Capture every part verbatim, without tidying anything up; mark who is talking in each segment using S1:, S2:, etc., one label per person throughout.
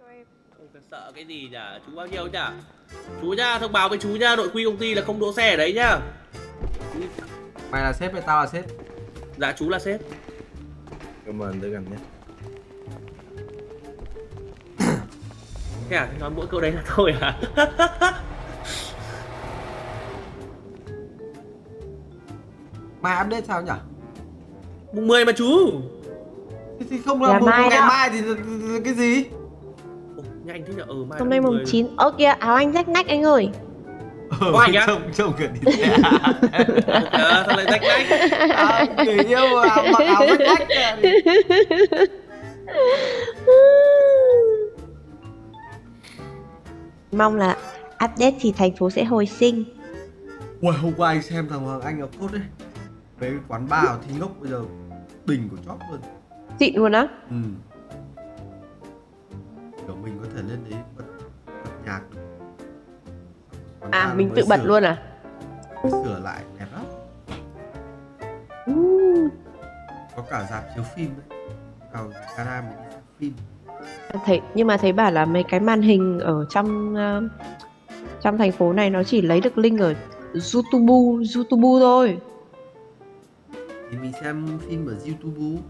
S1: Không cần sợ cái gì nhá, chú bao nhiêu nhá? Chú nhá, thông báo với chú nhá, nội quy công ty là không đỗ xe ở đấy nhá.
S2: Mày là sếp hay tao là sếp?
S1: Dạ chú là sếp.
S3: Cảm ơn tới gần nhé.
S1: Thế à, nói mỗi câu đấy là thôi à?
S2: Mai update sao nhỉ?
S1: Mùng mười mà chú.
S2: Thì, thì không là, là mùng mai ngày đó. Mai thì cái gì?
S1: Ồ, nhanh thế nhở, ừ mai.
S4: Hôm nay mùng chín. Ơ kìa, áo anh rách nách anh ơi.
S2: Ờ, anh á? Trông, trông kìa đi xe.
S1: Ờ, sao lại rách nách?
S2: À, người yêu à, mặc áo rách nách kìa.
S4: Mong là update thì thành phố sẽ hồi sinh.
S2: Ui, hôm qua anh xem thằng Hoàng Anh ở cốt đấy. Cái quán bar ở Thi Ngốc bây giờ đỉnh của chóp luôn.
S4: Xịn luôn á?
S2: Ừ. Kiểu mình có thể lên đấy bật, bật nhạc. Quán
S4: à mình tự bật
S2: sửa,
S4: luôn à?
S2: sửa lại đẹp lắm.
S4: Uh.
S2: Có cả rạp chiếu phim đấy. Vào gara mình đi xem phim.
S4: Thấy, nhưng mà thấy bảo là mấy cái màn hình ở trong uh, trong thành phố này nó chỉ lấy được link ở YouTube, YouTube thôi.
S2: Thì mình xem phim ở YouTube.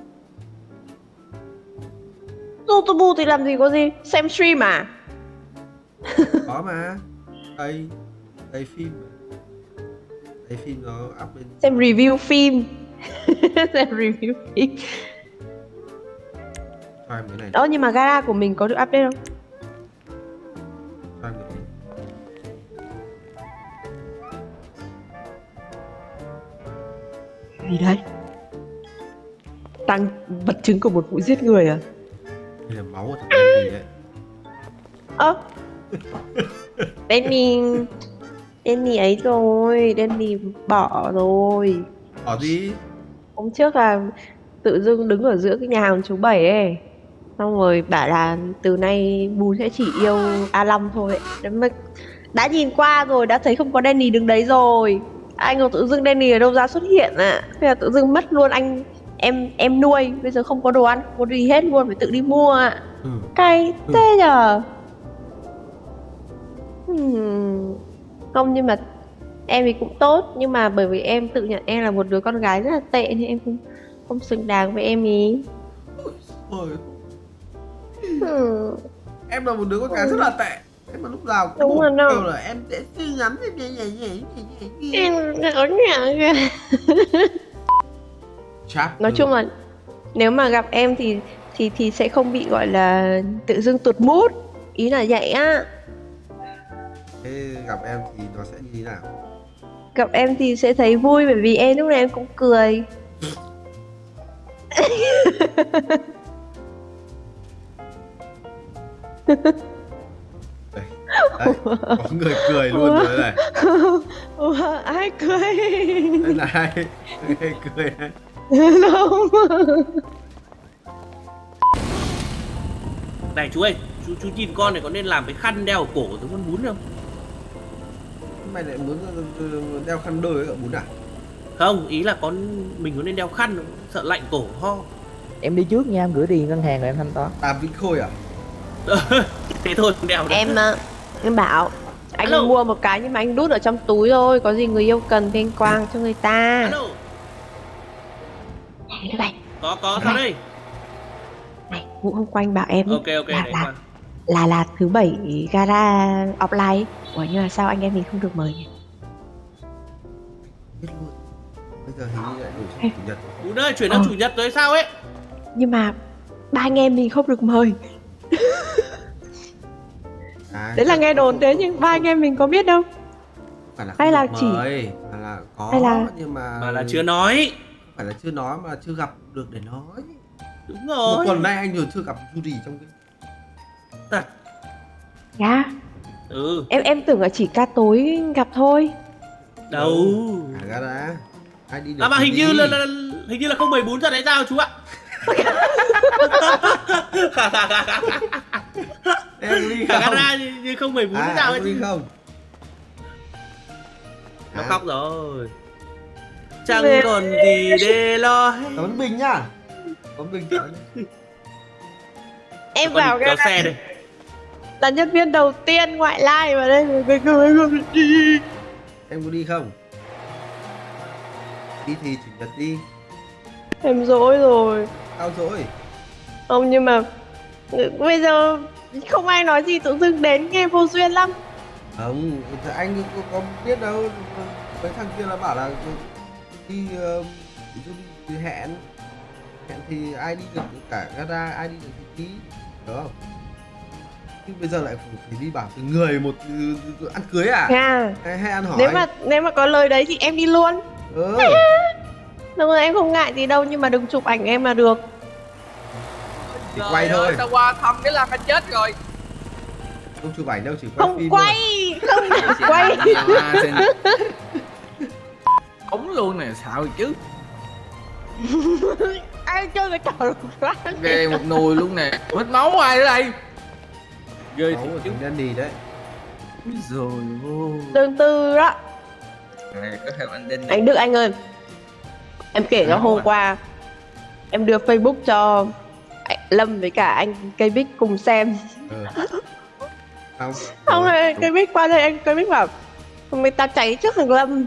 S4: YouTube thì làm gì có gì, xem stream à?
S2: Có mà. Đây, đây phim. Đây phim nó up lên.
S4: Xem review phim. Xem review phim.
S2: Cho em cái này.
S4: Ơ nhưng mà gara của mình có được update không?
S2: Cho em cái này.
S4: Gì đấy? Tăng vật chứng của một vụ giết người à?
S2: Đây là máu của thằng Danny đấy.
S4: Ơ Danny Danny ấy rồi, Danny bỏ rồi.
S2: Bỏ gì?
S4: Hôm trước là tự dưng đứng ở giữa cái nhà hàng chú Bảy ấy. Xong rồi bảo là từ nay Bùn sẽ chỉ yêu A Long thôi ấy. Mà đã nhìn qua rồi, đã thấy không có Danny đứng đấy rồi. Anh còn tự dưng Danny ở đâu ra xuất hiện à? Bây giờ tự dưng mất luôn anh em em nuôi, bây giờ không có đồ ăn, không có gì hết luôn, phải tự đi mua ạ.
S2: Ừ.
S4: Cay ừ. Thế nhờ. Hmm. Không nhưng mà em thì cũng tốt, nhưng mà bởi vì em tự nhận em là một đứa con gái rất là tệ nên em không không xứng đáng với em ý.
S2: Ôi.
S4: Hmm.
S2: Em là một đứa con gái rất là tệ. Em mà lúc nào cũng
S4: đúng rồi
S2: kêu là em sẽ suy ngắn như vậy vậy vậy.
S4: Em ở nhà kìa. Nói chung là nếu mà gặp em thì thì thì sẽ không bị gọi là tự dưng tụt mood, ý là vậy á.
S2: Thế gặp em thì nó sẽ như thế nào?
S4: Gặp em thì sẽ thấy vui bởi vì em lúc nào em cũng cười.
S2: Đây, đấy, có người cười luôn rồi này.
S4: Ủa, ai cười?
S2: Đây là ai? Ai cười đấy?
S4: Không.
S1: Này chú ơi, chú chú nhìn con này có nên làm cái khăn đeo ở cổ giống con bún không?
S2: Mày lại muốn đeo khăn đôi với cả bún à?
S1: Không, ý là con mình có nên đeo khăn không? Sợ lạnh cổ ho.
S5: Em đi trước nha, em gửi tiền ngân hàng rồi em thanh toán.
S2: Tàm Vĩnh Khôi à?
S1: Thế thôi đeo đó.
S4: Em em bảo anh Hello. Mua một cái nhưng mà anh đút ở trong túi thôi, có gì người yêu cần thì anh quàng cho người ta.
S1: Hello.
S4: Này,
S1: có có sao đây?
S4: Này, Vũ hôm qua anh bảo em
S1: ok ok
S4: là,
S1: đấy
S4: là, là là thứ bảy gara offline. Ủa nhưng mà sao anh em mình không được mời nhỉ?
S2: Biết luôn. Bây giờ hình như lại đổi sang chủ nhật.
S1: Bún ơi, chuyển sang ờ. chủ nhật rồi sao ấy?
S4: Nhưng mà ba anh em mình không được mời. À, đấy là nghe đồn thế nhưng ba anh em mình có biết đâu.
S2: Phải là
S4: hay là chỉ
S2: mời, mà là có
S4: hay là...
S2: nhưng mà
S1: mà là chưa nói.
S2: Phải là chưa nói mà chưa gặp được để nói.
S1: Đúng rồi.
S2: Một tuần nay anh vừa chưa gặp Judy trong cái.
S1: Thật.
S4: Dạ.
S1: Ừ.
S4: Em em tưởng là chỉ ca tối gặp thôi.
S1: Đâu.
S2: À ra đã. Ai đi được.
S1: À mà hình như là, là hình như là không mười bốn giờ đấy sao chú ạ?
S2: Em đi
S1: cả
S2: không?
S1: gara như, như không mười bốn à, sao ấy
S2: chứ không?
S1: Nó à. Khóc rồi. Chẳng Mẹ. Còn gì để lo hết.
S2: Cảm ơn Bình nhá. Cảm ơn Bình.
S4: Em
S1: Con
S4: vào
S1: đi
S4: cái
S1: kéo xe đây.
S4: là nhân viên đầu tiên ngoại lai vào đây rồi, cái người không đi.
S2: Em có đi không? Đi thì chủ nhật đi.
S4: Em dỗi rồi.
S2: Tao rồi.
S4: Không, nhưng mà bây giờ không ai nói gì, tự dưng đến nghe vô duyên lắm.
S2: Không, anh có, có biết đâu. Mấy thằng kia là bảo là đi uh, đi hẹn. Hẹn thì ai đi được cả gara, ai đi được thì đi. Đúng không? Nhưng bây giờ lại phải đi bảo từng người một ăn cưới à?
S4: À,
S2: Hay, hay ăn hỏi?
S4: nếu mà nếu mà có lời đấy thì em đi luôn.
S2: Ừ.
S4: Đúng rồi, em không ngại gì đâu, nhưng mà đừng chụp ảnh em là được.
S2: Chỉ quay thôi.
S6: Tao qua thăm cái là anh chết rồi.
S2: Không chụp ảnh đâu, chỉ quay
S4: Không
S2: phim
S4: quay,
S2: thôi.
S4: không quay.
S6: Ống luôn nè, sao chứ.
S4: Ai chơi cái trò quá.
S6: Ghê một nùi luôn nè. Hết máu ai ở đây. Ghê
S2: Máu
S6: thiệt
S2: của
S6: chứ.
S2: thằng Dandy đấy.
S6: Úi dồi ôi.
S4: Tương tư đó.
S6: Này có thêm anh Đinh.
S4: Anh Đức anh ơi, em kể cho hôm qua em đưa Facebook cho anh Lâm với cả anh Cây Bích cùng xem.
S2: Ừ. Không.
S4: Không rồi Cây Bích qua đây, anh Cây Bích bảo người ta cháy trước thằng Lâm.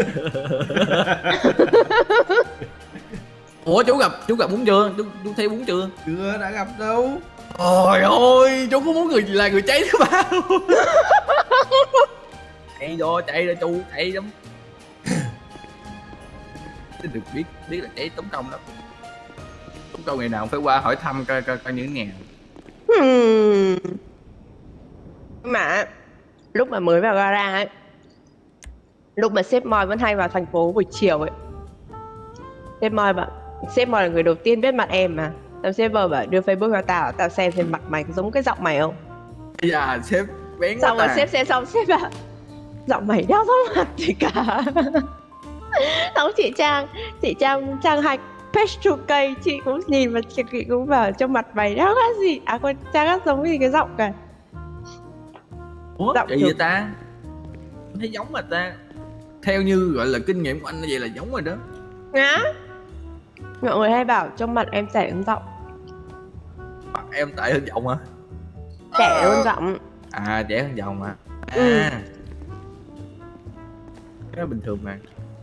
S6: Ủa chú gặp chú gặp bún chưa? Chú, chú thấy bún chưa?
S2: Chưa đã gặp đâu.
S6: Ôi ôi, chú có muốn người là người cháy thứ ba luôn. Chạy vô, chạy ra chú, chạy lắm. Được biết, biết là cháy tốn công lắm. Tốn công ngày nào cũng phải qua hỏi thăm coi coi coi như thế nào.
S4: Hmm. Mà lúc mà mới vào gara ấy, lúc mà sếp Moi vẫn hay vào thành phố buổi chiều ấy, sếp Moi bảo, sếp Moi là người đầu tiên biết mặt em mà. Tao sếp vợ bảo đưa Facebook cho tao, tao xem xem mặt mày có giống cái giọng mày không.
S6: Bây giờ sếp bén quá
S4: Xong rồi
S6: ta.
S4: sếp xem xong sếp bảo giọng mày đeo giống mặt gì cả. Xong chị Trang, chị Trang Trang hack page two K, chị cũng nhìn và chị cũng bảo trong mặt mày đeo khác gì. À con Trang khác giống gì cái giọng cả.
S6: Ủa,
S4: Giọng
S6: vậy
S4: được.
S6: vậy ta? Em thấy giống mà ta. Theo như gọi là kinh nghiệm của anh như vậy là giống rồi đó.
S4: Hả? Mọi người hay bảo trong mặt em trẻ hơn giọng.
S6: Mặt em tại hơn giọng hả?
S4: Trẻ hơn giọng.
S6: À trẻ hơn giọng hả? À
S4: Ừ.
S6: cái đó bình thường mà.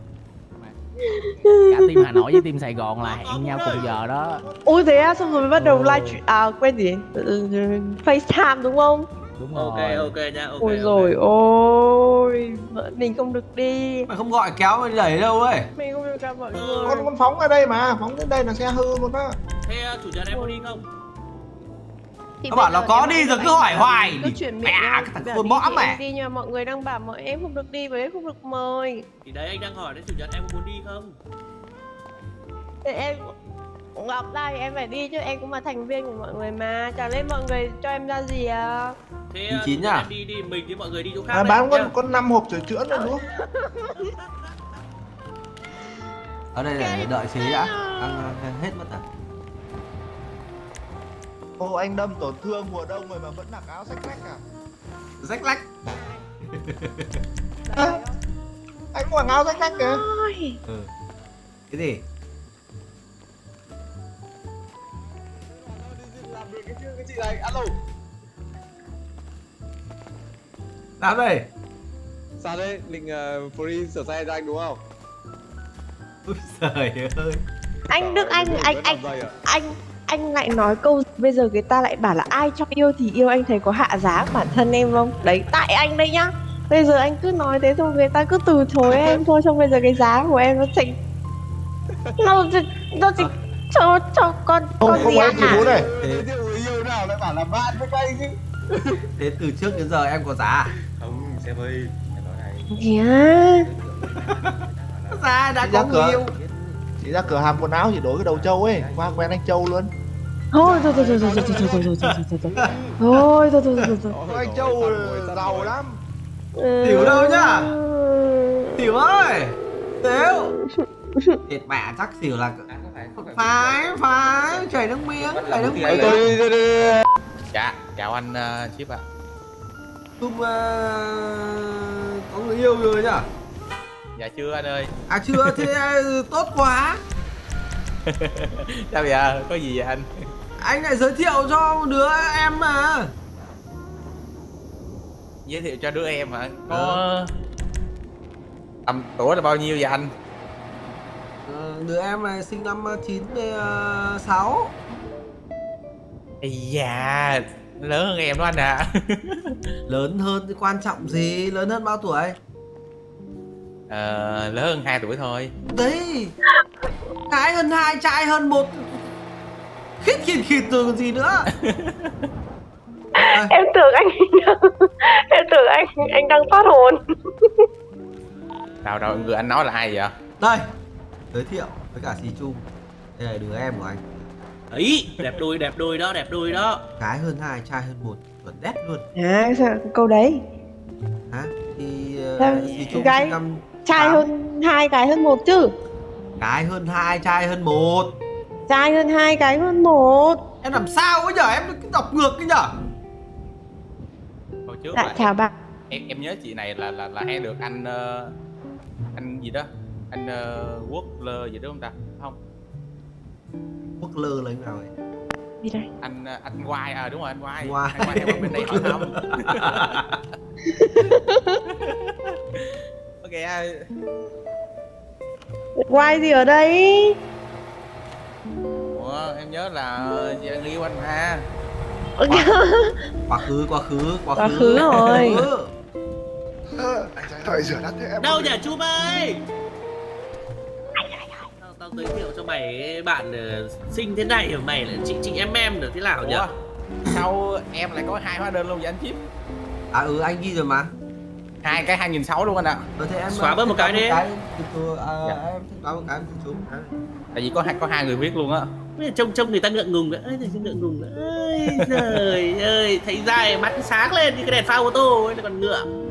S7: Cả team Hà Nội với team Sài Gòn là hẹn nhau cùng giờ đó.
S4: Ôi thế á, xong rồi mới bắt đầu live stream, à quên gì, Ừ, FaceTime đúng không?
S7: Đúng
S1: Ok
S7: rồi.
S1: ok nha, ok.
S4: Ôi
S1: ok.
S4: rồi ôi, vợ mình không được đi.
S2: Mày không gọi kéo mày đẩy đâu ấy.
S4: Mình không được gặp mọi
S1: Ừ.
S4: người.
S8: Con con phóng ở đây mà, phóng đến đây là xe hư luôn á.
S1: Thế uh, chủ nhật em có đi không?
S4: Thì
S2: Nó bảo
S4: bây
S2: là
S4: giờ
S2: có
S4: em
S2: đi
S4: bảo
S2: rồi
S4: anh
S2: cứ hỏi
S4: bảo
S2: hoài.
S4: cứ chuyển miệng
S2: Mẹ,
S4: nhau,
S2: cái thằng
S4: bảo
S2: khôn
S4: đi
S2: mõm
S4: thì
S2: mày.
S4: em đi nhưng mà mọi người đang bảo mọi em không được đi và em không được mời.
S1: Thì đấy anh đang hỏi đến chủ nhật em có muốn đi không?
S4: Thì em Ngọc đây em phải đi chứ, em cũng là thành viên của mọi người mà. Chả lên mọi người cho em ra gì à.
S1: Thế
S2: Chín
S1: uh,
S2: chín
S1: chủ nhật
S2: nhá.
S1: em đi đi mình với mọi người đi chỗ khác.
S8: À,
S1: đấy,
S8: bán
S1: nhá.
S8: con con năm hộp sửa chữa nữa đúng không?
S2: Ở đây để đợi xí đã. Ăn hết mất à.
S8: Ô anh đâm tổn thương mùa đông rồi mà vẫn mặc áo rách rách à?
S2: Rách lách.
S8: À, anh mặc áo rách rách kìa.
S4: Ôi.
S2: Ừ. Cái gì?
S8: Làm được cái chưa cái chị này, alo.
S2: Nào đây.
S9: Sao đấy? Định uh, free sửa xe cho anh đúng không?
S2: Ôi trời ơi.
S4: Anh Đức anh
S9: Vẫn
S4: anh
S9: làm
S4: anh
S9: dây à?
S4: anh anh lại nói câu bây giờ người ta lại bảo là ai cho yêu thì yêu, anh thấy có hạ giá bản thân em không? Đấy tại anh đây nhá. Bây giờ anh cứ nói thế rồi người ta cứ từ chối em thôi, xong bây giờ cái giá của em nó thành nó chỉ nó chỉ cho cho con
S8: Không
S4: con
S8: không
S4: gì
S8: ấy
S4: ăn
S8: chị bố
S4: à?
S8: này.
S9: Giới thiệu người yêu nào lại bảo là bạn với cây chứ?
S2: Thế từ trước đến giờ em có giá à?
S9: Không, xem ơi, em nói này.
S4: Thế á?
S2: Giá đã
S8: Chị
S2: có
S8: ra
S2: người
S8: cửa.
S2: yêu.
S8: Chị ra cửa hàng quần áo chị đổi cái đầu trâu ấy, qua quen anh Châu luôn.
S4: Thôi thôi thôi thôi thôi thôi thôi thôi thôi thôi thôi thôi thôi thôi thôi thôi thôi.
S8: Ôi, anh Châu giàu lắm.
S2: Tiểu đâu nhá? Tiểu ơi. Tiểu. Thiệt mẹ chắc xỉu là phải phải chảy nước miếng, chảy nước miếng.
S10: Dạ, chào anh uh, ship ạ.
S2: Không uh, có người yêu rồi nhá.
S10: Dạ chưa anh ơi.
S2: À chưa, thế uh, tốt quá.
S10: Sao vậy? Có gì vậy anh?
S2: Anh lại giới thiệu cho một đứa em mà.
S10: Giới thiệu cho đứa em hả? Có tầm tuổi là bao nhiêu vậy anh?
S2: Ờ, đứa em này sinh năm chín sáu.
S10: Ây da, lớn hơn em đó anh ạ. À.
S2: Lớn hơn thì quan trọng gì? Lớn hơn bao tuổi?
S10: Ờ, lớn hơn hai tuổi thôi.
S2: Đấy, gái hơn hai, trai hơn một. Khít khít khít rồi còn gì nữa.
S4: Em tưởng anh em tưởng anh anh đang thoát hồn.
S10: Đâu đâu, người anh nói là ai vậy?
S2: Đây, giới thiệu với cả Xí Chung. Đây là đứa em của anh.
S1: Ấy, đẹp đôi, đẹp đôi đó, đẹp đôi đó.
S2: Gái hơn hai, trai hơn một, chuẩn đét luôn.
S4: À, sao câu đấy?
S2: Hả? Thì
S4: Sao?
S2: uh, Xí Chung
S4: Gái-
S2: sinh năm
S4: Trai
S2: tám.
S4: hơn hai, gái hơn một chứ.
S2: Gái hơn hai, trai hơn một.
S4: Trai hơn hai, gái hơn một.
S2: Em làm sao ấy nhở? Em cứ đọc ngược cái nhở?
S10: Hồi trước
S4: Dạ
S10: là
S4: chào bạn.
S10: em em nhớ chị này là là là hay được anh ờ, anh gì đó, anh uh, Quốc Lơ gì đó không ta? Không,
S2: Quốc lơ là anh nào ấy?
S4: Gì đây?
S10: anh ờ, anh Quai à, đúng rồi anh Quai.
S2: Quai.
S10: Anh Quai em ở bên đây hỏi thăm. Ok.
S4: Quay gì ở đây?
S10: Ủa, em nhớ là chị đang yêu anh mà.
S2: Quá khứ, quá khứ, quá khứ.
S4: Quá khứ rồi.
S8: Thời rửa đất thế em.
S1: Đâu nhỉ Chum ơi? Tao, tao giới thiệu cho mày bạn uh, xinh thế này mà mày lại chị chị em em được thế nào nhỉ?
S10: Ủa, sao em lại có hai hóa đơn luôn vậy anh Chip?
S2: À ừ, anh ghi rồi mà.
S10: Hai cái hai nghìn sáu luôn anh ạ.
S2: Ờ, thế em
S1: Xóa bớt một cái đi.
S2: từ từ, à,
S10: Dạ.
S2: em thanh toán một cái từ chú. À.
S10: Tại vì có hai có hai người viết luôn á.
S1: Trông trông người ta ngượng ngùng nữa, ơi người ngượng ngùng nữa. Ơi trời ơi, thấy dài mắt sáng lên như cái đèn pha ô tô ấy, nó còn ngượng.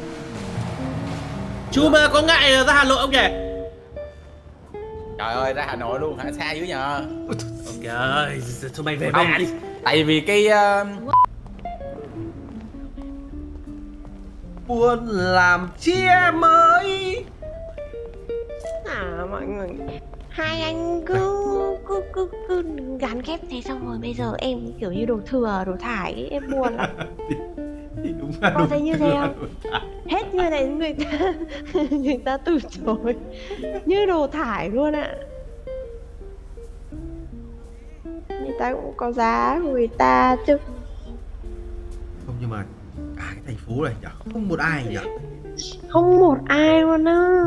S1: Chú mà có ngại ra Hà Nội không nhỉ?
S10: Trời ơi, ra Hà Nội luôn hả? Xa dữ nhờ.
S1: Ok ơi, thôi mày về
S10: Không.
S1: mẹ đi.
S10: Tại vì cái uh,
S2: Buồn làm chia mới.
S4: À mọi người, hai anh cứ cứ cứ cứ gắn ghép thế, xong rồi bây giờ em kiểu như đồ thừa đồ thải ấy, em buồn lắm.
S2: Thì đúng là
S4: Có
S2: đúng
S4: thấy như thế
S2: thừa,
S4: không?
S2: đúng là-
S4: Hết người này người ta người ta từ chối như đồ thải luôn ạ. Người ta cũng có giá của người ta chứ.
S2: Không, nhưng mà cả cái thành phố này nhỉ, không một ai nhỉ.
S4: Không một ai luôn á.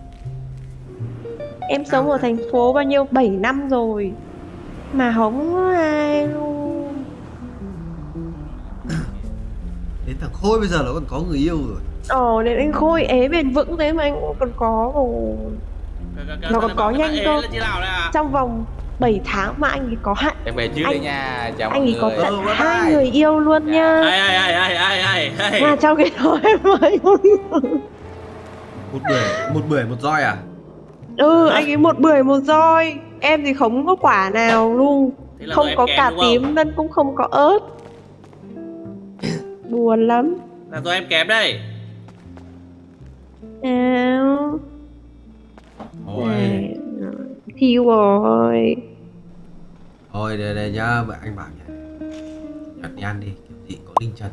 S4: Em sống ở thành phố bao nhiêu, bảy năm rồi mà không có ai luôn.
S2: Đến thằng Khôi bây giờ nó còn có người yêu rồi.
S4: Ồ, đến anh Khôi ế bền vững thế mà anh cũng còn có rồi. Nó còn có nhanh cơ. Trong vòng bảy tháng mà anh ấy có hạn,
S10: em về trước
S4: Anh-
S10: đi nha. Chào
S4: anh
S10: mọi
S4: ấy có
S10: người.
S4: tận
S2: Ừ, bye
S4: hai
S2: bye.
S4: người yêu luôn nha.
S1: Ai ai ai ai ai ai ai.
S4: Mà trong cái đó em mới
S2: Một bưởi, một bưởi một roi à?
S4: ừ, anh ấy một bưởi một roi. Em thì không có quả nào luôn,
S1: Thế là
S4: không
S1: do em
S4: có
S1: kém
S4: cà
S1: đúng không?
S4: tím nên cũng không có ớt. Buồn lắm.
S1: Là do em kém đây.
S4: Nào.
S2: Ôi,
S4: Thiêu rồi.
S2: thôi đây đây nhá, vậy anh bảo nhỉ. Nhật đi ăn đi, kiểu gì có Linh Trần.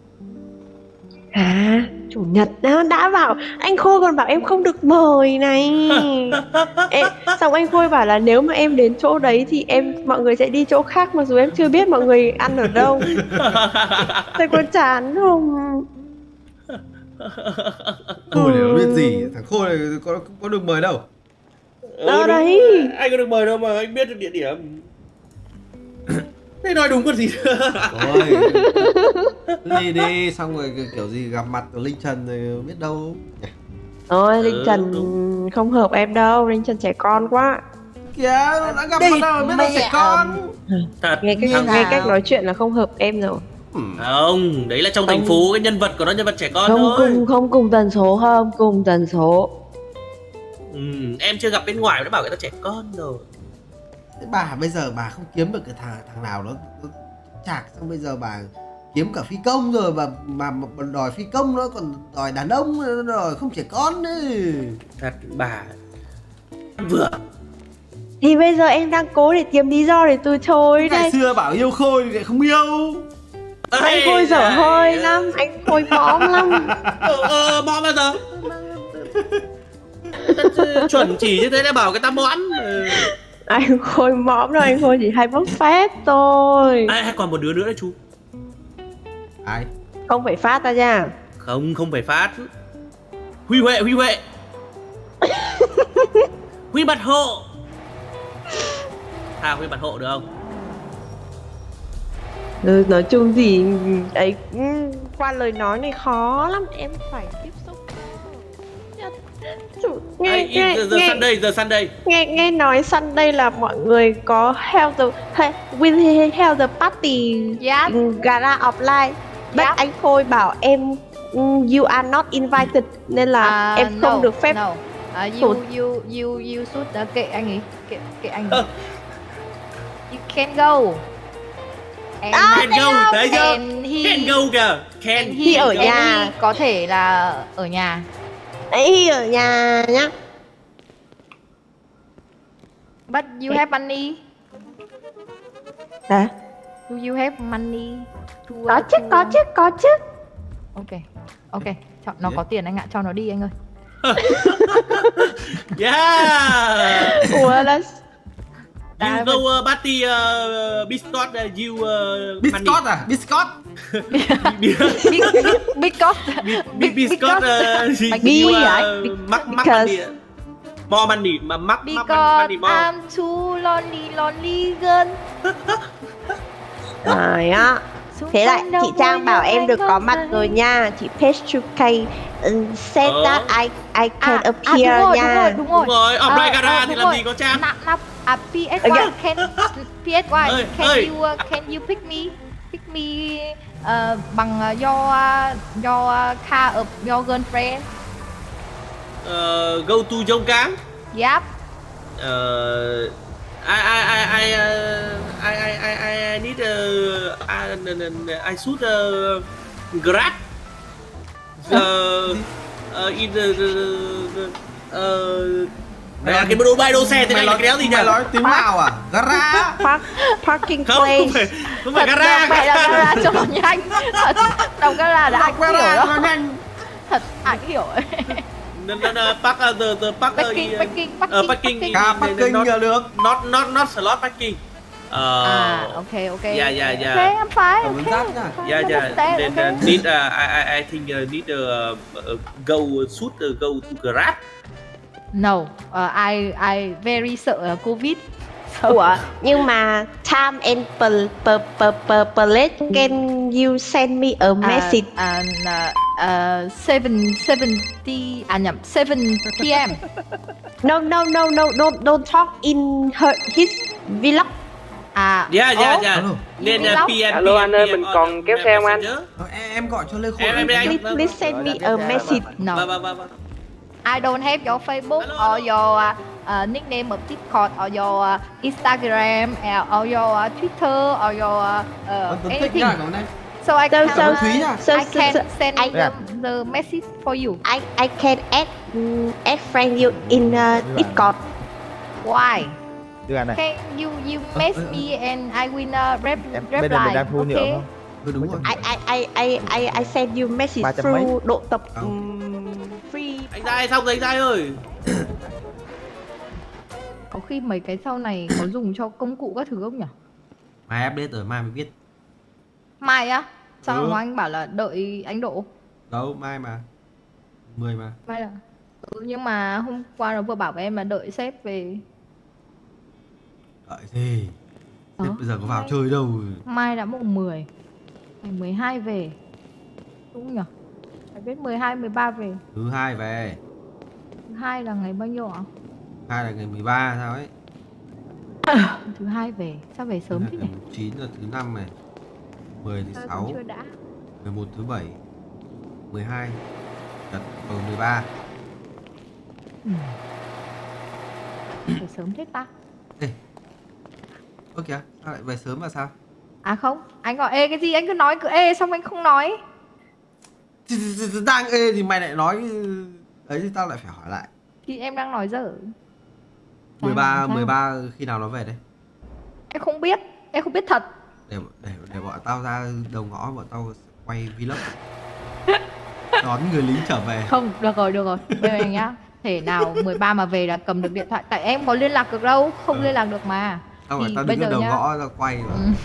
S4: À, chủ nhật đã, đã bảo anh Khôi còn bảo em không được mời này. Em, xong anh Khôi bảo là nếu mà em đến chỗ đấy thì em mọi người sẽ đi chỗ khác, mặc dù em chưa biết mọi người ăn ở đâu. Thầy có chán không?
S2: Khôi này nó biết gì, thằng Khôi này có, có được mời đâu.
S1: Ừ,
S4: Đó
S1: đúng.
S4: đấy.
S1: Anh có được mời đâu mà anh biết được địa điểm. Thế nói đúng còn gì nữa.
S2: Thôi, cứ đi đi, xong rồi kiểu- kiểu gì gặp mặt ở Linh Trần rồi biết đâu.
S4: Ôi, Linh
S1: Ừ,
S4: Trần không hợp em đâu, Linh Trần trẻ con quá.
S2: Kìa, đã gặp mặt đâu biết đâu trẻ con.
S1: Thật.
S4: Nghe cách,
S1: thằng-
S4: nghe cách nói chuyện là không hợp em rồi.
S2: Ừ.
S1: Không, đấy là trong thành
S4: Không.
S1: phố cái nhân vật của nó nhân vật trẻ con
S4: Không
S1: thôi.
S4: cùng, không cùng tần số, không cùng tần số.
S1: Ừ, em chưa gặp bên ngoài nó bảo người ta trẻ con rồi.
S2: Thế bà bây giờ bà không kiếm được cái thằng thằng nào nó, nó chạc, xong bây giờ bà kiếm cả phi công rồi mà mà, mà còn đòi phi công nó còn đòi đàn ông nó đòi không trẻ con đấy.
S1: Thật bà vừa
S4: Thì bây giờ em đang cố để tìm lý do để từ chối
S2: Ngày
S4: đây.
S2: xưa bảo yêu Khôi thì lại không yêu.
S4: Anh Khôi dở hơi lắm, anh Khôi mõm lắm.
S1: Ờ, ờ, mõm bao giờ? Chuẩn chỉ như thế đã bảo cái ta mõm. Ừ.
S4: Anh Khôi mõm đâu, anh Khôi chỉ hay bốc phét thôi.
S1: À, còn một đứa nữa đấy chú.
S2: Ai?
S4: Không phải phát ta nha.
S1: Không, không phải Phát. Huy Huệ, Huy Huệ. Huy Bật Hộ. À, Huy Bật Hộ được không?
S4: Ừ, nói chung thì ấy qua lời nói này khó lắm, em phải tiếp xúc. Nghe,
S1: Ai,
S4: nghe,
S1: giờ, giờ
S4: nghe,
S1: Sunday, giờ Sunday.
S4: nghe nghe nói Sunday là mọi người có held the hey, will held the party
S11: Yep.
S4: gala offline. But
S11: Yep.
S4: anh Khôi bảo em you are not invited nên là
S11: À,
S4: em không
S11: no,
S4: được phép.
S11: no. Uh, you,
S4: Tụt.
S11: you, you, you should uh, kệ anh ấy, kệ, kệ anh
S1: Ờ.
S11: ấy. You can go. And,
S1: Can go, thấy chưa?
S11: and he,
S1: Can go kìa. Can
S11: and
S4: He ở
S11: and
S4: nhà.
S11: he có thể là ở nhà.
S4: Ấy ở nhà nhá.
S11: But you have money.
S4: Dạ.
S11: Do you have money? To, uh,
S4: Có chứ,
S11: to-
S4: có chứ, có chứ.
S11: Ok, ok. Cho, nó có tiền anh ạ, cho nó đi anh ơi.
S1: Yeah.
S4: Ủa là
S1: You go uh, party uh, biscuit uh, you uh,
S2: Biscot à? Biscot.
S11: Big, big cost.
S1: Big biscuit uh,
S11: Big
S1: you
S11: big à?
S1: uh,
S11: Big-
S1: mắc mắc
S4: because-
S1: money. More money mà mắc mắc
S11: Because
S1: money more.
S11: I'm too lonely, lonely girl.
S4: Rồi á. Thế lại chị Trang bảo em được có mặt rồi nha. Chị Page two K um, said
S1: Ờ.
S4: that I I can
S11: À, à, đúng
S4: appear
S11: rồi,
S4: nha.
S11: đúng rồi, đúng rồi.
S1: Đúng rồi, offline
S11: Ờ,
S1: gara
S11: ờ,
S1: thì
S11: đúng
S1: làm
S11: rồi.
S1: gì có Trang.
S11: Nạp, nạp, à, pê ét
S4: Ờ,
S11: one,
S4: dạ.
S11: can, pê ét one,
S1: Ơi,
S11: can
S1: ơi.
S11: you, uh, can you pick me, pick me uh, bằng uh, your, uh, your uh, car of your girlfriend?
S1: Uh, go to Dông Cám.
S11: Yep.
S1: Uh, I I I I uh, I I I I need uh, I, I should uh, grab the uh, in the, the, the uh,
S2: Mày
S1: à, cái đồ bay đỗ xe thế này là cái đéo gì nhỉ?
S2: Mày nói tiếng Lào à? Gara.
S4: Park, parking
S1: Không, không
S4: place.
S1: phải không phải gara.
S11: Vậy là gara cho nó nhanh. Thật, đồng gara là anh hiểu
S2: Gara
S11: đó.
S2: nó nhanh.
S11: Thật, anh hiểu.
S1: No, no, no, park uh, the the park
S11: Parking,
S1: uh,
S11: parking,
S1: uh,
S11: parking,
S1: parking,
S11: parking.
S2: Car parking
S1: not,
S2: là được.
S1: not not not slot parking. Uh,
S11: À, ok, ok.
S1: Yeah, yeah, yeah.
S11: Okay, I'm fine.
S2: Cảm ơn
S11: Okay,
S2: Giáp nha.
S11: fine,
S1: Yeah, yeah.
S11: understand,
S1: Then
S11: okay.
S1: uh, need uh, I I I think uh, need uh, uh, go shoot uh, go to Grab.
S11: No, uh, I I very sợ uh, Covid. So,
S4: Ủa, nhưng mà time and per, per, per, per, place can you send me a message?
S11: Uh, and, uh, uh, seven seventy à nhầm seven p m
S4: No, no, no, no, don't, don't talk in her, his vlog.
S11: À,
S1: Yeah, yeah,
S11: ồ,
S1: yeah.
S2: Alo.
S1: Then
S11: Đi
S1: uh,
S11: lắm.
S1: P M
S5: Alo, anh ơi,
S1: P M
S5: mình
S1: on
S5: còn kéo xe không anh?
S1: Messenger.
S2: Ờ, em, em gọi cho Lê Khôi.
S1: Em em đây anh.
S4: Please, please send me a message.
S11: No,
S1: Vâng vâng vâng vâng.
S11: I don't have your Facebook
S1: Hello,
S11: or your uh, uh, nickname of Discord or your uh, Instagram uh, or your uh, Twitter or your uh,
S2: Vâng,
S11: uh,
S2: Tuấn Thích
S11: anything.
S2: nha, cảm ơn em.
S11: So I
S4: So,
S11: can,
S4: so,
S11: uh,
S2: Thúy nha.
S4: so,
S11: I
S4: so,
S11: can
S4: so,
S11: send
S4: I,
S11: the, the message for you.
S4: I, I can add, um, add friend you in uh, Discord.
S11: Why?
S5: Đưa anh này.
S11: Can you you message me and I will uh, rep,
S5: Em
S11: reply.
S5: bây giờ mình đang thu nhựa
S11: Okay.
S5: không?
S2: Ừ, đúng rồi.
S4: I, I, I, I, I, I send you message
S5: Ba trăm mấy.
S4: through độ tập
S2: Ờ.
S4: um, free.
S1: Anh Giai xong rồi anh Giai ơi.
S11: Có khi mấy cái sau này có dùng cho công cụ các thứ không nhỉ?
S2: Mai update rồi, mai mới viết.
S11: Mai á? Sao
S2: Ừ.
S11: mà anh bảo là đợi anh Độ?
S2: Đâu, mai mà. mười mà.
S11: Mai là ừ, nhưng mà hôm qua nó vừa bảo với em là đợi sếp về.
S2: Đợi gì?
S11: Ờ.
S2: Sếp bây giờ có vào chơi đâu.
S11: Mai đã mùng mười, ngày mười hai về. Đúng nhỉ? Phải biết mười hai, mười ba về.
S2: Thứ hai về.
S11: Thứ hai là ngày bao nhiêu ạ?
S2: Hai là ngày mười ba sao ấy.
S11: Thứ hai về, sao về sớm thế nhỉ?
S2: chín là thứ năm này. mười thứ
S11: Sao
S2: sáu.
S11: cũng chưa đã.
S2: mười một thứ bảy. mười hai. Đợt vào mười ba.
S11: Ừ. Về sớm thế ta?
S2: Ơ kìa, sao lại về sớm là sao?
S11: À không, anh gọi ê cái gì anh cứ nói cứ ê xong anh không nói.
S2: Thì- thì- thì- thì đang ê thì mày lại nói ấy thì tao lại phải hỏi lại.
S11: Thì em đang nói dở.
S2: mười ba mười ba khi nào nó về đây?
S11: Em không biết, em không biết thật.
S2: Để để để bọn tao ra đầu ngõ, bọn tao quay vlog đón người lính trở về.
S11: Không, được rồi, được rồi. Bây giờ nhá. Thể nào mười ba mà về là cầm được điện thoại. Tại em có liên lạc được đâu, không ừ. liên lạc được mà.
S2: Xong rồi tao đứng ở đầu nhá. Ngõ tao quay mà. Ừ.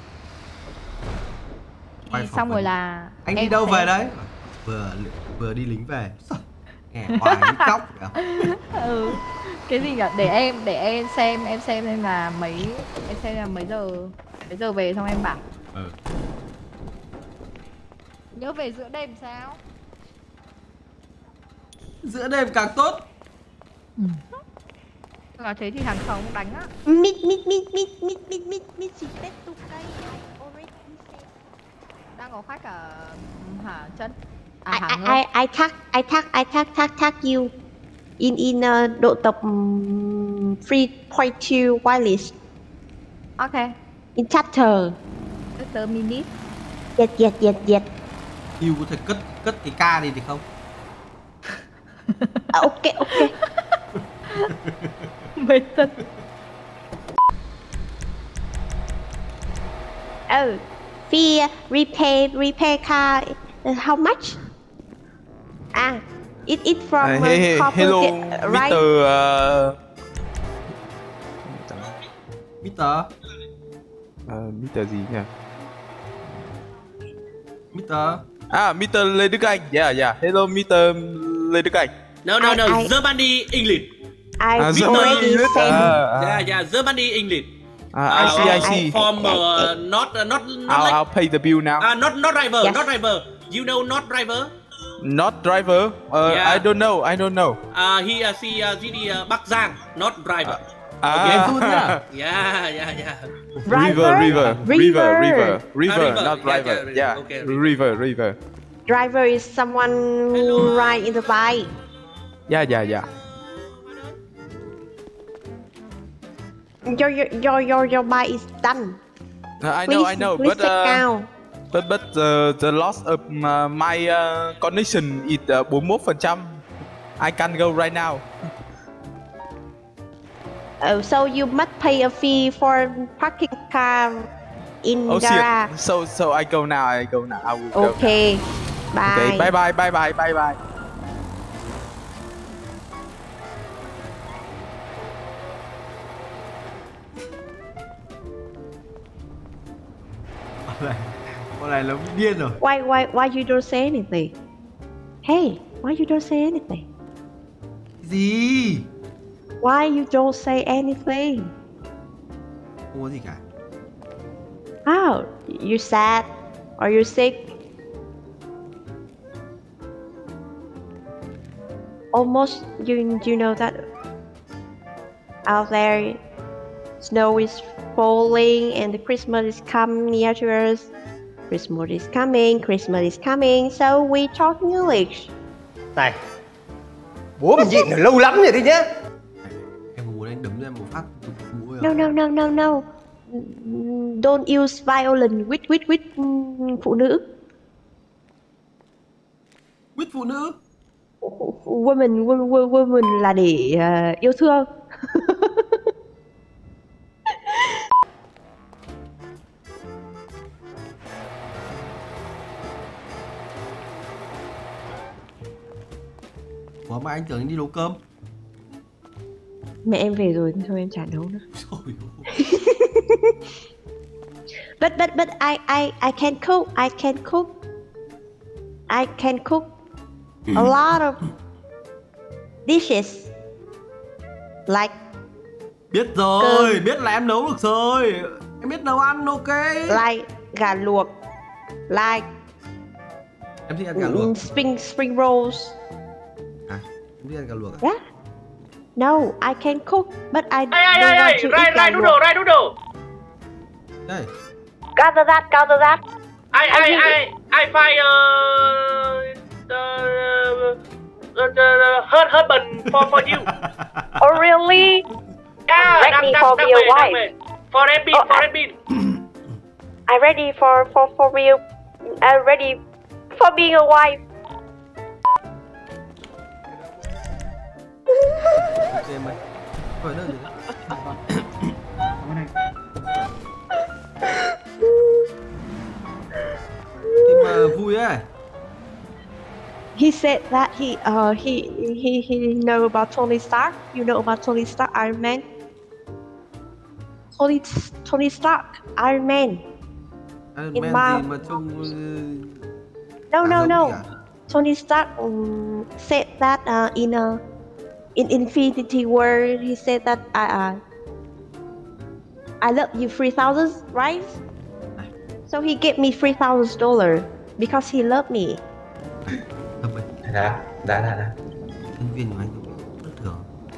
S11: Quay xong rồi là
S2: anh đi đâu sẽ... về đấy? Vừa vừa đi lính về. Nghe hoài như chóc.
S11: Ừ. Cái gì nhỉ? Để em để em xem, em xem xem là mấy em xem là mấy giờ mấy giờ về xong em bảo. Ừ. Nhớ về giữa đêm sao?
S2: Giữa đêm càng tốt.
S11: Ừ. Là thế thì hàng xóm đánh á.
S4: Mít mít mít mít mít mít mít mít xịt tết tu cây.
S11: Đang có khách ở hả chân? À,
S4: I, I, I, I tag I tag I tag tag tag you in in uh, độ tập um, three point two wireless.
S11: Okay.
S4: In chapter.
S11: Chapter minute.
S4: Yes yes yes yes.
S2: You có thể cất cất cái ca đi thì không?
S4: À, ok ok.
S11: Mệt thật.
S4: Oh, fee repair repair car. Uh, how much? Ah, it it from uh,
S10: hey, hey, hello,
S4: uh, right?
S10: Mister Uh...
S2: Mister
S10: Uh, Mister gì nhỉ?
S2: Mister
S10: À, Mister Lê Đức Anh. Yeah, yeah. Hello, Mister Lê Đức Anh.
S1: No, no, no. I, Germany English.
S4: I
S10: uh,
S4: already said.
S1: Uh, yeah, yeah. Germany English.
S10: Uh, I see, I see.
S1: From uh, not, uh, not, not
S10: I'll,
S1: like.
S10: I'll pay the bill now.
S1: Ah, uh, not, not driver,
S4: yes.
S1: not driver. You know, not driver.
S10: Not driver. Uh,
S1: yeah.
S10: I don't know. I don't know.
S1: Uh, he, uh, she, uh, G D, uh, Bắc Giang, not driver.
S10: Uh, Ah,
S1: yeah, yeah, yeah, yeah.
S10: River, river, river, river, river, river,
S1: ah,
S10: not
S1: yeah,
S10: driver.
S1: yeah,
S10: Yeah,
S1: okay,
S10: river, river.
S4: Driver is someone who ride in the bike.
S10: Yeah, yeah, yeah.
S4: Your your your your, your bike is done.
S10: Uh, I
S4: please,
S10: know, I know,
S4: please
S10: but uh,
S4: down.
S10: but but uh, the loss of uh, my uh, connection is uh, bốn mươi mốt phần trăm. I can go right now.
S4: Oh, so you must pay a fee for parking car in
S10: Oh
S4: garage.
S10: shit! So so I go now. I go now. I will go
S4: Okay.
S10: now.
S4: Bye.
S10: Okay. Bye bye bye bye bye bye.
S2: Con này nó bị điên rồi.
S4: Why why why you don't say anything? Hey, why you don't say anything?
S2: Gì?
S4: Why you don't say anything?
S2: Không có gì cả.
S4: Oh, you sad? Or you sick? Almost, you you know that out there, snow is falling and the Christmas is coming near to us. Christmas is coming, Christmas is coming, so we talk English.
S12: Này, bố mình nhịn lâu lắm rồi đấy nhá.
S2: Em muốn anh đấm cho em một phát.
S4: No, no, no, no, no. Don't use violence with with with phụ nữ.
S2: With phụ nữ?
S4: Woman, woman, woman là để uh, yêu thương.
S2: Ủa mà anh tưởng anh đi nấu cơm.
S4: Mẹ em về rồi, thôi em chả nấu nữa. But but but I I I can cook. I can cook. I can cook a lot of dishes. Like
S2: biết rồi, cơm. Biết là em nấu được rồi. Em biết nấu ăn, ok.
S4: Like gà luộc. Like
S2: em thích ăn gà luộc.
S4: Spring spring rolls.
S2: À, em thích ăn gà luộc à?
S4: Yeah. No, I can cook, but I
S1: Hey,
S4: don't
S1: hey,
S4: want
S1: hey,
S4: to
S1: hey,
S4: eat
S1: right,
S4: gà
S1: right
S4: luộc.
S1: noodle, right noodle.
S2: Đây.
S4: Gather that, gather that.
S1: I, I, I, I find uh, the, the, the her husband for for you.
S4: Oh really?
S1: Yeah,
S4: ready
S1: that, that,
S4: for
S1: that
S4: your
S1: way,
S4: wife.
S1: that way. For Red
S4: Oh,
S1: for
S4: I-
S1: Red Bean.
S4: I'm ready for for for you. I'm ready for being a wife.
S2: Ok mày. Khỏi đơn gì. Nhưng mà vui ấy.
S4: He said that he uh he he he know about Tony Stark. You know about Tony Stark, Iron Man. Tony Tony Stark, Iron Man.
S2: Iron
S4: In
S2: Man
S4: Marvel.
S2: gì mà trông
S4: No,
S2: à,
S4: no,
S2: giống
S4: no.
S2: gì à?
S4: Tony Stark um, said that uh, in a in Infinity War, he said that I uh, I love you three thousand, right? So he gave me three thousand dollars because he loved me.
S2: Thâm ấy.
S12: Đã, đã, đã, đã.
S2: Nhân viên của anh cũng bất thường.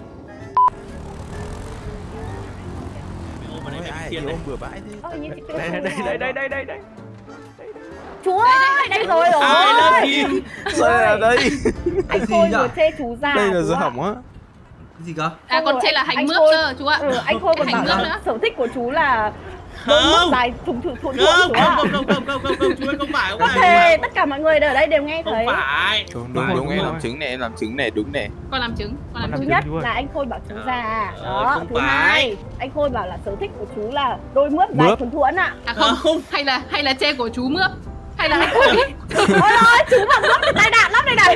S3: Ôi, ai thì ôm bừa bãi thế.
S7: Đây đây đây đây đây đây đây.
S11: Chú ơi, đây rồi rồi.
S1: Ai love you.
S3: Sao là đây?
S11: Anh
S2: Cái gì
S11: Khôi
S2: nhỉ?
S11: vừa chê chú già.
S3: Đây là
S11: chú
S3: dưa
S11: ạ.
S3: hỏng á.
S2: Cái gì cơ?
S13: À còn
S11: Rồi,
S13: chê là
S11: anh
S13: hành mướp
S11: Khôi-
S13: cơ chú ạ.
S11: Ừ, anh Khôi còn
S13: Hành
S11: bảo
S13: mướp
S11: là
S13: nữa.
S11: sở thích của chú là đôi mướp
S1: Không.
S11: dài thùng thùng thùng
S1: Không,
S11: chú ạ.
S1: không, không, không, không, không, không, chú ơi, không phải, không
S11: Có
S1: phải.
S11: thể tất cả mọi người ở đây đều nghe
S1: Không
S11: thấy.
S1: phải.
S3: Đúng đúng,
S2: Phải,
S3: đúng
S2: đúng
S3: em
S2: rồi.
S3: làm chứng này, em làm chứng này, đúng này.
S13: Con làm chứng, con làm
S11: Thứ
S13: chứng.
S11: nhất là anh Khôi bảo chú già.
S1: Ờ,
S11: Đó,
S1: không
S11: thứ
S1: phải.
S11: hai, anh Khôi bảo là sở thích của chú là đôi mướp dài
S3: Mướp.
S11: thuần thuẫn ạ.
S13: À không,
S1: Không.
S13: hay là hay là chê của chú mướp. Hay là anh Khôi biết.
S11: Ôi ơi, chú mà mướp thì tai nạn lắm đây này.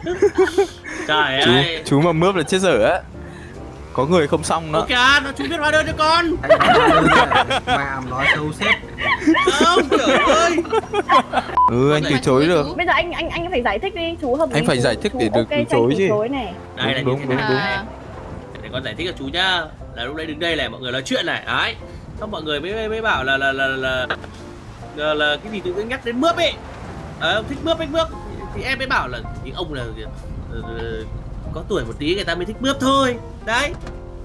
S1: Trời
S3: Chú
S1: ơi.
S3: chú mà mướp là chết dở á. Có người không xong nữa.
S1: Ok, nó chú biết hóa đơn cho con.
S2: Anh nói đơn giản, Màm nói xấu sếp.
S1: Không, trời ơi.
S3: Ừ, anh từ chối được.
S11: Bây giờ anh anh anh phải giải thích đi, chú hợp lý.
S3: Anh phải
S11: chú-
S3: giải thích
S11: chú
S3: để được
S11: ok
S3: từ
S11: cho anh
S3: chối chứ.
S11: chối này.
S1: Đây là
S3: Đúng,
S1: như
S3: đúng,
S1: thế
S3: đúng,
S1: này.
S13: À,
S1: Để con giải thích cho chú nhá. Là lúc đấy đứng đây này, mọi người nói chuyện này. Đấy. Xong mọi người mới mới, mới bảo là là là là là, là cái gì tự dưng nhắc đến mướp ấy. Ờ, ông thích mướp thích mướp. Thì em mới bảo là những ông là ờ, có tuổi một tí người ta mới thích mướp thôi. Đấy.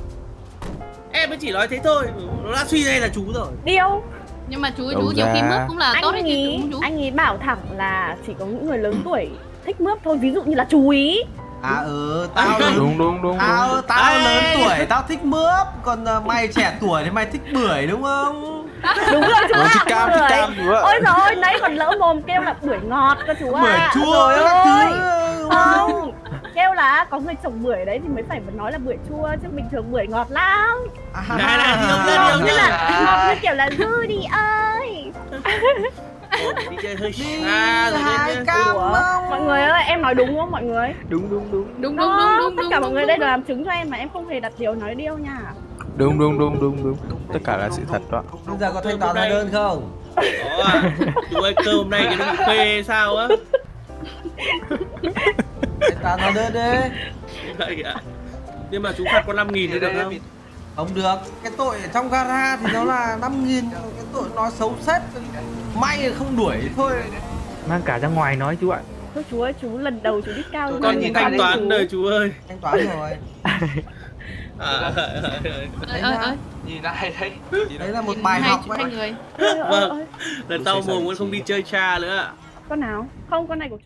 S1: Em mới chỉ nói thế thôi. Nó đã suy ra là chú rồi.
S11: Điêu,
S13: nhưng mà chú
S3: Đầu
S13: chú nhiều khi
S3: ra.
S13: mướp cũng là tốt đấy
S11: anh
S13: chứ
S11: ý
S13: đúng chú.
S11: anh ý bảo thẳng là chỉ có những người lớn tuổi thích mướp thôi, ví dụ như là chú ý.
S2: À ừ, tao lớn
S3: Đúng đúng đúng.
S2: Tao tao
S1: Ê.
S2: lớn tuổi, tao thích mướp, còn à, mày trẻ tuổi thì mày thích bưởi đúng không?
S11: Đúng rồi chú
S3: Ờ,
S11: ạ.
S3: thích cam, thích
S11: bưởi.
S3: cam chú ạ.
S11: Ôi giời ơi, nãy còn lỡ mồm kêu là bưởi ngọt cơ chú ạ.
S2: Bưởi chua
S11: Trời
S2: các
S11: ơi.
S2: thứ.
S11: Không, kêu là có người trồng bưởi đấy thì mới phải nói là bưởi chua, chứ bình thường bưởi ngọt lắm.
S2: À,
S1: Này này, điều
S11: Ngọt
S1: ra điều
S11: như
S1: ra.
S11: là ngọt như kiểu là dư đi ơi.
S1: Ồ, đi chơi hơi xa rồi
S2: hai
S1: đấy nhá.
S2: cam
S11: Ủa,
S2: không?
S11: mọi người ơi, em nói đúng không mọi người?
S7: Đúng đúng đúng.
S13: Đúng đúng
S11: Đó,
S13: đúng đúng
S11: tất
S13: đúng.
S11: cả
S13: đúng,
S11: mọi người
S13: đúng,
S11: đây
S13: đúng.
S11: đều làm chứng cho em mà em không hề đặt điều nói điêu nha.
S3: Đúng đúng đúng đúng đúng. Tất cả là sự thật đó.
S2: Bây giờ có thanh toán hóa đơn không?
S1: Có à. Chú ơi, cơm hôm nay cái nó bị phê sao á.
S2: Thanh toán hóa đơn đi.
S1: Vậy ạ. Nhưng mà chú phạt có năm nghìn nữa được không?
S2: Không được, cái tội ở trong gara thì nó là năm nghìn, cái tội nói xấu sếp may là không đuổi thôi.
S7: Mang cả ra ngoài nói chú ạ.
S11: Thôi chú ơi, chú lần đầu chú đi cao như
S1: Con
S11: này,
S1: nhìn
S11: vào
S1: thanh
S11: đây
S1: toán
S11: chú.
S1: đời chú ơi.
S2: Thanh toán rồi.
S1: À,
S13: Ơi ơi ơi.
S12: Nhìn lại thấy.
S2: Đấy là một bài
S13: Hai
S2: học
S13: hai
S2: đấy.
S13: người.
S11: Ơi, ơi,
S1: Vâng.
S11: ơi.
S1: Lần sau mồm con không đi chơi cha nữa ạ.
S11: Con nào? Không, con này của